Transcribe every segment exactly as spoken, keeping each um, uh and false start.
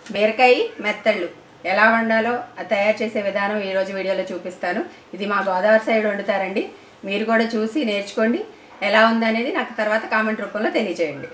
బీరకాయ మెత్తళ్ళు ఎలా వండాలో తయారు చేసే విధానం ఈరోజు వీడియోలో చూపిస్తాను. ఇది మా గోదావరి సైడ్ వండుతారండి. మీరు కూడా చూసి నేర్చుకోండి. ఎలా ఉందనేది నాకు తర్వాత కామెంట్ రూపంలో తెలియజేయండి.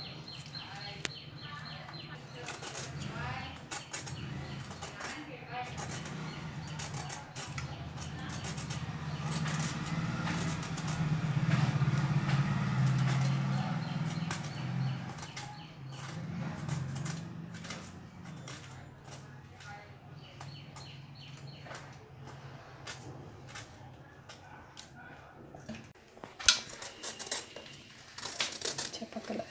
చెప్పకల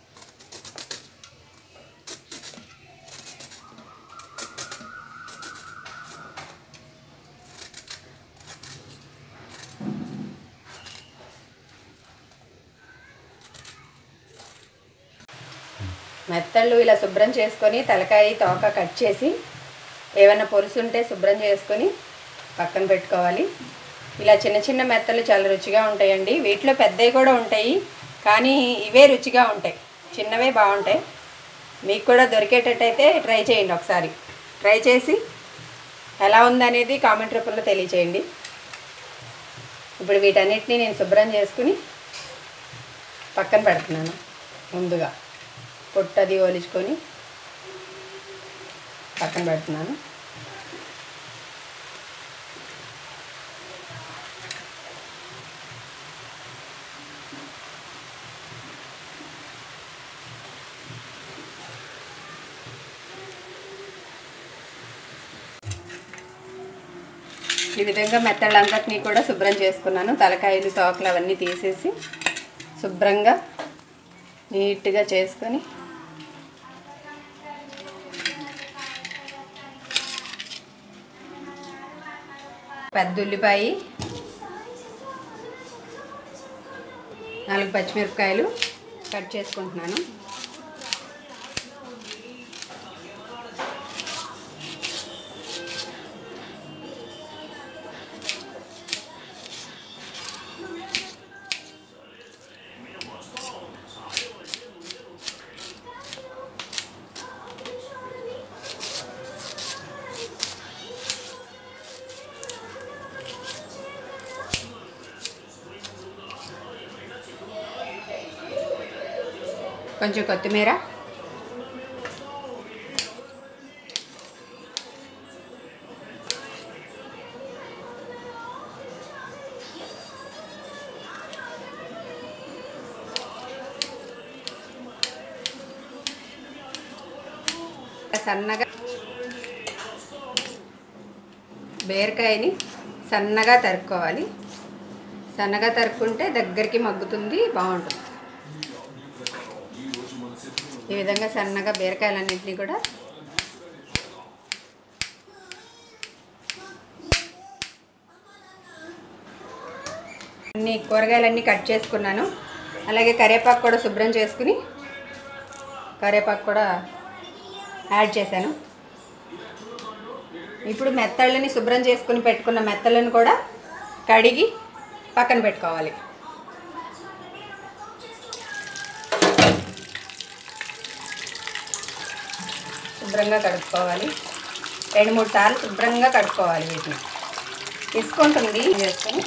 మెత్తళ్ళు ఇలా శుభ్రం చేసుకొని తలకాయ తోక కట్ చేసి ఏమైనా పొరుసుంటే శుభ్రం చేసుకొని పక్కన పెట్టుకోవాలి. ఇలా చిన్న చిన్న మెత్తలు చాలా రుచిగా ఉంటాయండి. వీటిలో పెద్దవి కూడా ఉంటాయి, కానీ ఇవే రుచిగా ఉంటాయి. చిన్నవే బాగుంటాయి. మీకు కూడా దొరికేటట్టయితే ట్రై చేయండి. ఒకసారి ట్రై చేసి ఎలా ఉందనేది కామెంట్ రూపంలో తెలియచేయండి. ఇప్పుడు వీటన్నిటిని నేను శుభ్రం చేసుకుని పక్కన పెడుతున్నాను. ముందుగా పొట్టది ఒలుచుకొని పక్కన పెడుతున్నాను. ఈ విధంగా మెత్తళ్ళంతటినీ కూడా శుభ్రం చేసుకున్నాను. తలకాయలు తోకలు అవన్నీ తీసేసి శుభ్రంగా నీట్గా చేసుకొని పెద్ద ఉల్లిపాయ, నాలుగు పచ్చిమిరపకాయలు కట్ చేసుకుంటున్నాను. కొంచెం కొత్తిమీర, సన్నగా బీరకాయని సన్నగా తరుక్కోవాలి. సన్నగా తరుక్కుంటే దగ్గరికి మగ్గుతుంది, బాగుంటుంది. ఈ విధంగా సన్నగా బీరకాయలన్నింటినీ కూడా అన్ని కూరగాయలన్నీ కట్ చేసుకున్నాను. అలాగే కరివేపాకు కూడా శుభ్రం చేసుకుని కరివేపాకు కూడా యాడ్ చేశాను. ఇప్పుడు మెత్తళ్ళని శుభ్రం చేసుకుని పెట్టుకున్న మెత్తళ్ళని కూడా కడిగి పక్కన పెట్టుకోవాలి. శుభ్రంగా కడుక్కోవాలి. రెండు మూడు సార్లు శుభ్రంగా కడుక్కోవాలి. వీటిని తీసుకుంటుంది చేసుకొని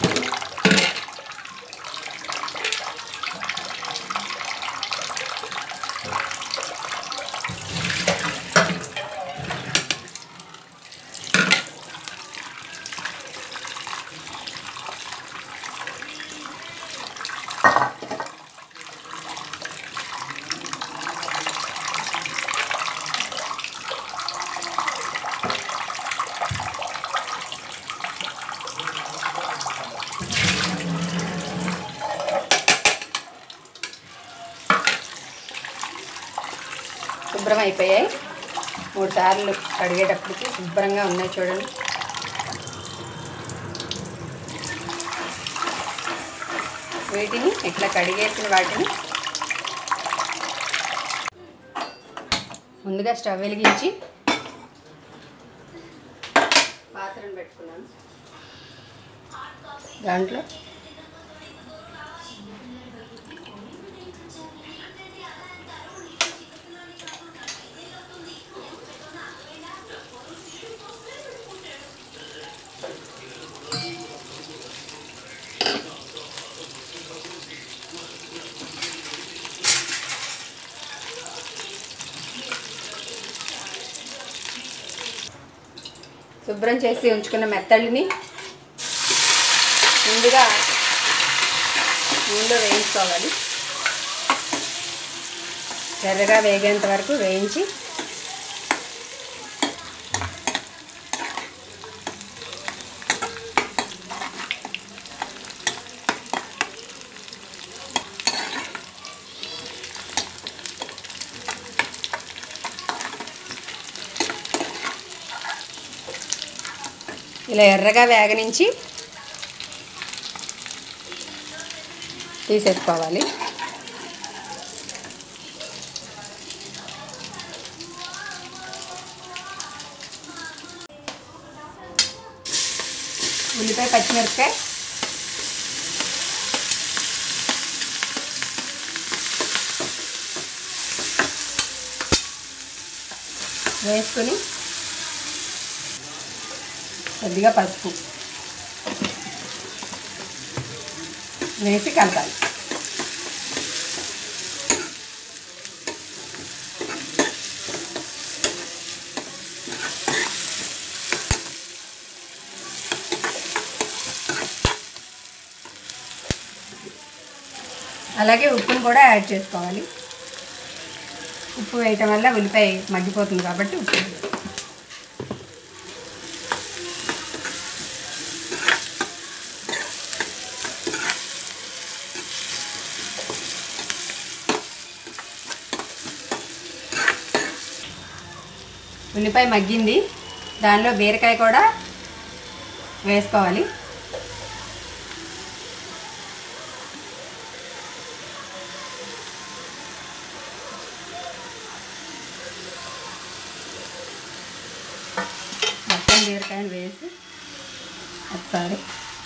శుభ్రం అయిపోయాయి. మూడు సార్లు కడిగేటప్పటికి శుభ్రంగా ఉన్నాయి చూడండి. వీటిని ఇట్లా కడిగేసిన వాటిని ముందుగా స్టవ్ వెలిగించి పాత్రను పెట్టుకున్నాను. దాంట్లో శుభ్రం చేసి ఉంచుకున్న మెత్తళ్ళని ముందుగా నూనెలో వేయించుకోవాలి. ఎర్రగా వేగేంత వరకు వేయించి ఇలా ఎర్రగా వేగనించి తీసేసుకోవాలి. ఉల్లిపాయ పచ్చిమిరపకాయ వేసుకొని కొద్దిగా పసుపు వేసి కలపాలి. అలాగే ఉప్పును కూడా యాడ్ చేసుకోవాలి. ఉప్పు వేయటం వల్ల ఉల్లిపాయ మగ్గిపోతుంది కాబట్టి ఉప్పు. ఉల్లిపాయ మగ్గింది, దానిలో బీరకాయ కూడా వేసుకోవాలి. మొత్తం బీరకాయను వేసి ఒకసారి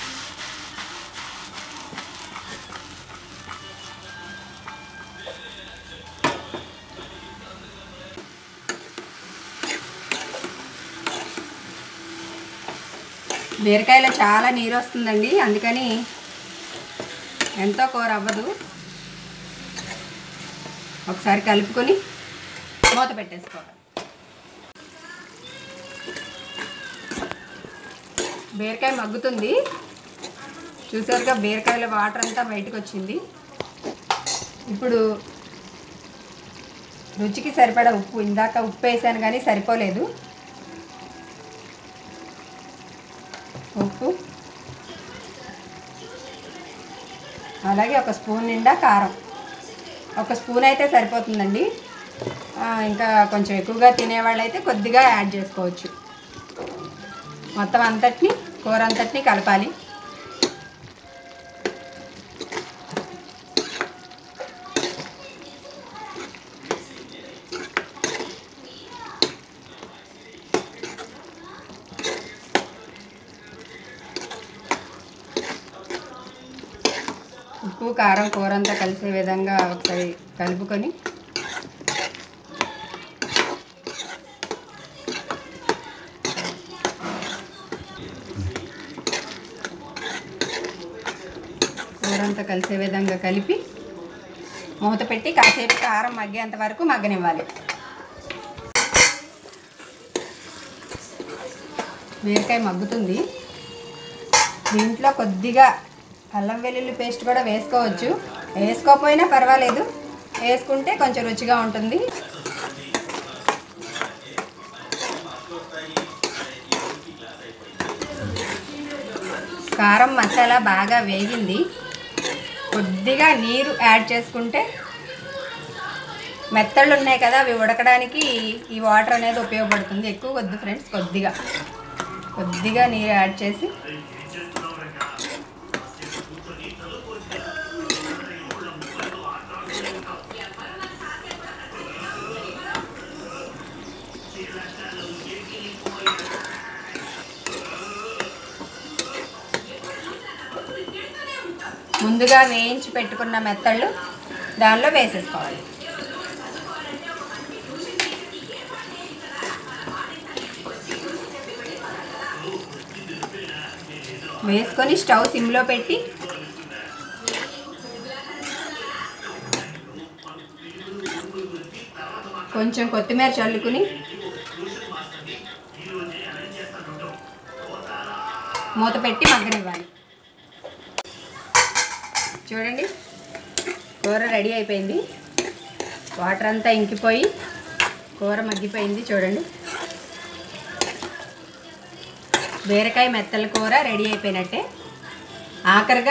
బీరకాయలో చాలా నీరు వస్తుందండి, అందుకని ఎంతో కూర అవ్వదు. ఒకసారి కలుపుకొని మూత పెట్టేసుకోవాలి. బీరకాయ మగ్గుతుంది, చూసారుగా బీరకాయలో వాటర్ అంతా బయటకు వచ్చింది. ఇప్పుడు రుచికి సరిపడా ఉప్పు, ఇందాక ఉప్పు వేసాను కానీ సరిపోలేదు. ఉప్పు, అలాగే ఒక స్పూన్ నిండా కారం. ఒక స్పూన్ అయితే సరిపోతుందండి, ఇంకా కొంచెం ఎక్కువగా తినేవాళ్ళు అయితే కొద్దిగా యాడ్ చేసుకోవచ్చు. మొత్తం అంతటిని కూర అంతటిని కలపాలి. ఉప్పు కారం కూర అంతా కలిసే విధంగా ఒకసారి కలుపుకొని కూర అంతా కలిసే విధంగా కలిపి మూత పెట్టి కాసేపు కారం మగ్గేంత వరకు మగ్గనివ్వాలి. బీరకాయ మగ్గుతుంది, దీంట్లో కొద్దిగా అల్లం వెల్లుల్లి పేస్ట్ కూడా వేసుకోవచ్చు. వేసుకోకపోయినా పర్వాలేదు, వేసుకుంటే కొంచెం రుచిగా ఉంటుంది. కారం మసాలా బాగా వేగింది, కొద్దిగా నీరు యాడ్ చేసుకుంటే మెత్తళ్ళు ఉన్నాయి కదా, అవి ఉడకడానికి ఈ వాటర్ అనేది ఉపయోగపడుతుంది. ఎక్కువ వద్దు ఫ్రెండ్స్, కొద్దిగా కొద్దిగా నీరు యాడ్ చేసి ముందుగా వేయించి పెట్టుకున్న మెత్తళ్ళు దానిలో వేసేసుకోవాలి. వేసుకొని స్టవ్ సిమ్లో పెట్టి కొంచెం కొత్తిమీర చల్లుకుని మూత పెట్టి మగ్గనివ్వాలి. చూడండి కూర రెడీ అయిపోయింది. వాటర్ అంతా ఇంకిపోయి కూర మగ్గిపోయింది. చూడండి బీరకాయ మెత్తల కూర రెడీ అయిపోయినట్టే. ఆఖరిగా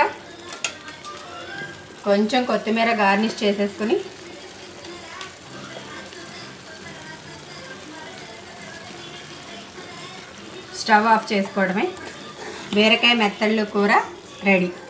కొంచెం కొత్తిమీర గార్నిష్ చేసేసుకుని స్టవ్ ఆఫ్ చేసుకోవడమే. బీరకాయ మెత్తళ్ళు కూర రెడీ.